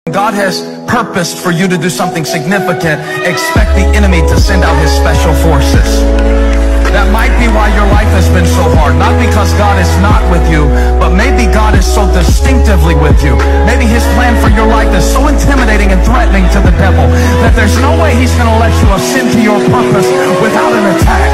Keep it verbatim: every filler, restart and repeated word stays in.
God has purposed for you to do something significant, expect the enemy to send out his special forces. That might be why your life has been so hard. Not because God is not with you, but maybe God is so distinctively with you. Maybe his plan for your life is so intimidating and threatening to the devil that there's no way he's going to let you ascend to your purpose without an attack.